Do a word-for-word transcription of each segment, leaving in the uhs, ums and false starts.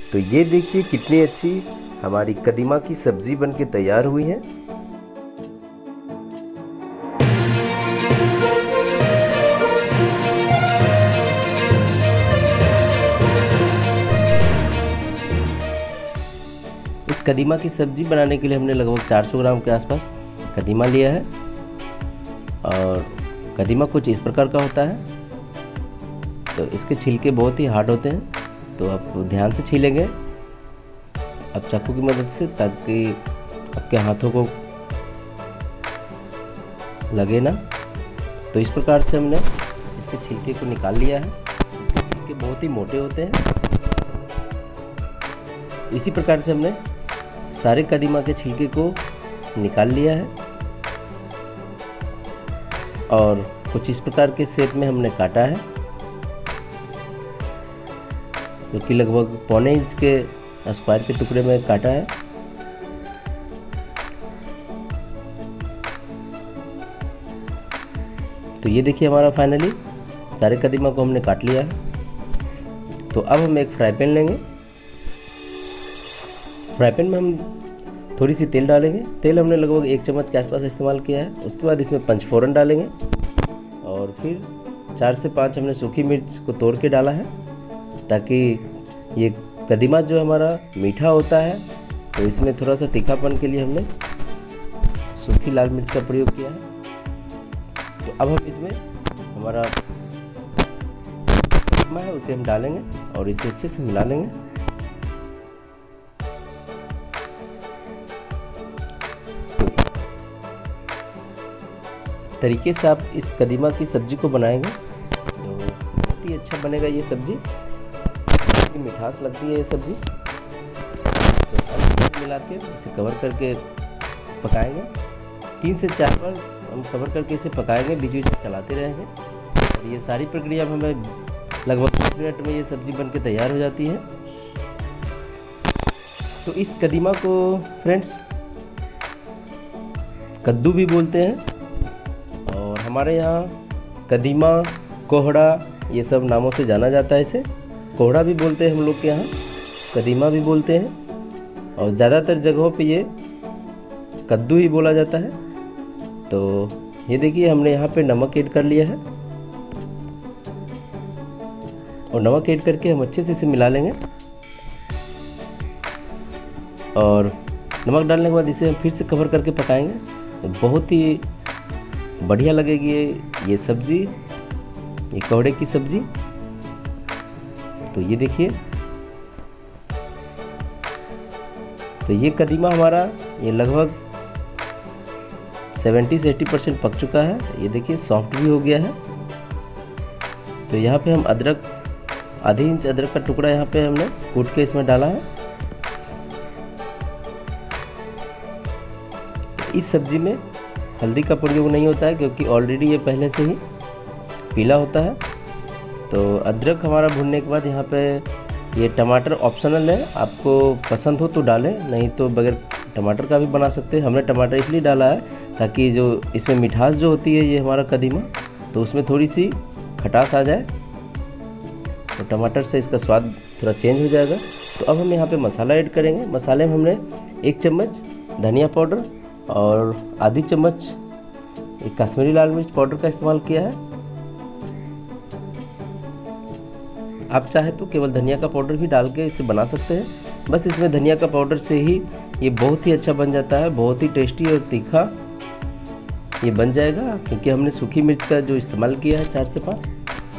तो ये देखिए कितनी अच्छी हमारी कदीमा की सब्ज़ी बनके तैयार हुई है। इस कदीमा की सब्ज़ी बनाने के लिए हमने लगभग चार सौ ग्राम के आसपास कदीमा लिया है। और कदीमा कुछ इस प्रकार का होता है, तो इसके छिलके बहुत ही हार्ड होते हैं, तो आप ध्यान से छीलेंगे आप चाकू की मदद से, ताकि आपके हाथों को लगे ना। तो इस प्रकार से हमने इसके छिलके को निकाल लिया है। इसके छिलके बहुत ही मोटे होते हैं। इसी प्रकार से हमने सारे कदीमा के छिलके को निकाल लिया है और कुछ इस प्रकार के शेप में हमने काटा है, जो कि लगभग पौने इंच के स्क्वायर के टुकड़े में काटा है। तो ये देखिए हमारा फाइनली सारे कदीमा को हमने काट लिया है। तो अब हम एक फ्राई पैन लेंगे। फ्राई पैन में हम थोड़ी सी तेल डालेंगे। तेल हमने लगभग एक चम्मच के आसपास इस्तेमाल किया है। उसके बाद इसमें पंचफोरन डालेंगे और फिर चार से पाँच हमने सूखी मिर्च को तोड़ के डाला है, ताकि ये कदीमा जो हमारा मीठा होता है, तो इसमें थोड़ा सा तीखापन के लिए हमने सूखी लाल मिर्च का प्रयोग किया है। तो अब हम इसमें हमारा कदीमा है उसे हम डालेंगे और इसे अच्छे से मिला लेंगे। तरीके से आप इस कदीमा की सब्ज़ी को बनाएंगे तो बहुत ही अच्छा बनेगा ये सब्ज़ी। की मिठास लगती है ये सब्ज़ी। तो मिला के इसे कवर करके पकाएंगे। तीन से चार बार हम कवर करके इसे पकाएंगे, बीच बीच में चलाते रहेंगे। और ये सारी प्रक्रिया हमें लगभग पाँच मिनट में ये सब्ज़ी बनके तैयार हो जाती है। तो इस कदीमा को फ्रेंड्स कद्दू भी बोलते हैं, और हमारे यहाँ कदीमा, कोहड़ा ये सब नामों से जाना जाता है। इसे कोहड़ा भी बोलते हैं हम लोग के यहाँ, कदीमा भी बोलते हैं, और ज़्यादातर जगहों पे ये कद्दू ही बोला जाता है। तो ये देखिए हमने यहाँ पे नमक ऐड कर लिया है, और नमक ऐड करके हम अच्छे से इसे मिला लेंगे। और नमक डालने के बाद इसे हम फिर से कवर करके पकाएंगे। तो बहुत ही बढ़िया लगेगी ये ये सब्ज़ी, ये कोहड़े की सब्ज़ी। तो ये देखिए, तो ये कदीमा हमारा ये लगभग सत्तर से अस्सी परसेंट पक चुका है। ये देखिए सॉफ्ट भी हो गया है। तो यहाँ पे हम अदरक, आधी इंच अदरक का टुकड़ा यहाँ पे हमने कूट के इसमें डाला है। इस सब्ज़ी में हल्दी का प्रयोग नहीं होता है, क्योंकि ऑलरेडी ये पहले से ही पीला होता है। तो अदरक हमारा भुनने के बाद यहाँ पे ये टमाटर ऑप्शनल है, आपको पसंद हो तो डालें, नहीं तो बगैर टमाटर का भी बना सकते हैं। हमने टमाटर इसलिए डाला है ताकि जो इसमें मिठास जो होती है ये हमारा कदीमा, तो उसमें थोड़ी सी खटास आ जाए, तो टमाटर से इसका स्वाद थोड़ा चेंज हो जाएगा। तो अब हम यहाँ पे मसाला ऐड करेंगे। मसाले में हमने एक चम्मच धनिया पाउडर और आधी चम्मच एक कश्मीरी लाल मिर्च पाउडर का इस्तेमाल किया है। आप चाहे तो केवल धनिया का पाउडर भी डाल के इसे बना सकते हैं। बस इसमें धनिया का पाउडर से ही ये बहुत ही अच्छा बन जाता है, बहुत ही टेस्टी और तीखा ये बन जाएगा, क्योंकि हमने सूखी मिर्च का जो इस्तेमाल किया है चार से पाँच।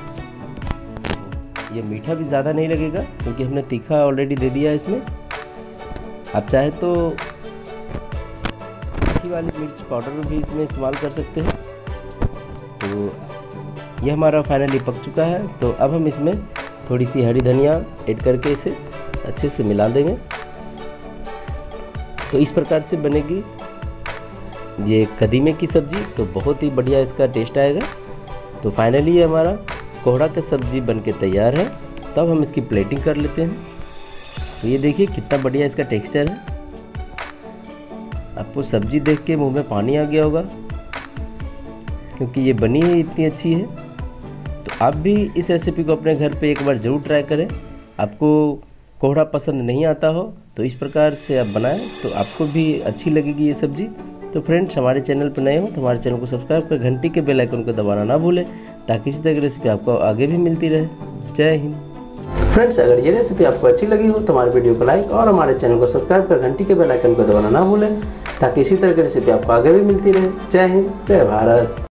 ये मीठा भी ज़्यादा नहीं लगेगा, क्योंकि हमने तीखा ऑलरेडी दे दिया है इसमें। आप चाहे तो तीखी वाली मिर्च पाउडर भी इसमें इस्तेमाल कर सकते हैं। तो ये हमारा फाइनली पक चुका है। तो अब हम इसमें थोड़ी सी हरी धनिया ऐड करके इसे अच्छे से मिला देंगे। तो इस प्रकार से बनेगी ये कदीमे की सब्ज़ी। तो बहुत ही बढ़िया इसका टेस्ट आएगा। तो फाइनली ये हमारा कोहड़ा का सब्ज़ी बनके तैयार है। तब हम इसकी प्लेटिंग कर लेते हैं। तो ये देखिए कितना बढ़िया इसका टेक्सचर है। आपको सब्ज़ी देख के मुंह में पानी आ गया होगा, क्योंकि ये बनी ही इतनी अच्छी है। तो आप भी इस रेसिपी को अपने घर पे एक बार ज़रूर ट्राई करें। आपको कोहड़ा पसंद नहीं आता हो तो इस प्रकार से आप बनाएं तो आपको भी अच्छी लगेगी ये सब्ज़ी। तो फ्रेंड्स, हमारे चैनल पर नए हो तो हमारे चैनल को सब्सक्राइब कर घंटी के बेल आइकन को दबाना ना भूलें, ताकि इसी तरह की रेसिपी आपको आगे भी मिलती रहे। जय हिंद। फ्रेंड्स, अगर ये रेसिपी आपको अच्छी लगी हो तो हमारे वीडियो को लाइक और हमारे चैनल को सब्सक्राइब कर घंटी के बेल आइकन को दबाना ना भूलें, ताकि इसी तरह की रेसिपी आपको आगे भी मिलती रहे। जय हिंद, जय भारत।